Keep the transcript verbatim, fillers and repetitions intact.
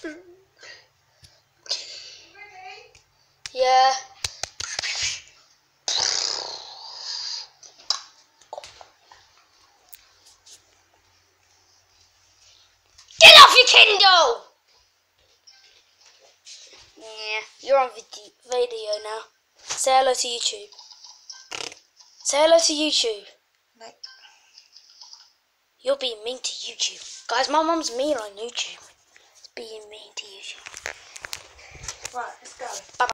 Yeah. Get off your Kindle! Yeah, you're on vid video now. Say hello to YouTube. Say hello to YouTube. No. You're being mean to YouTube. Guys, my mum's mean on YouTube. It's being mean to YouTube. Right, let's go. Bye.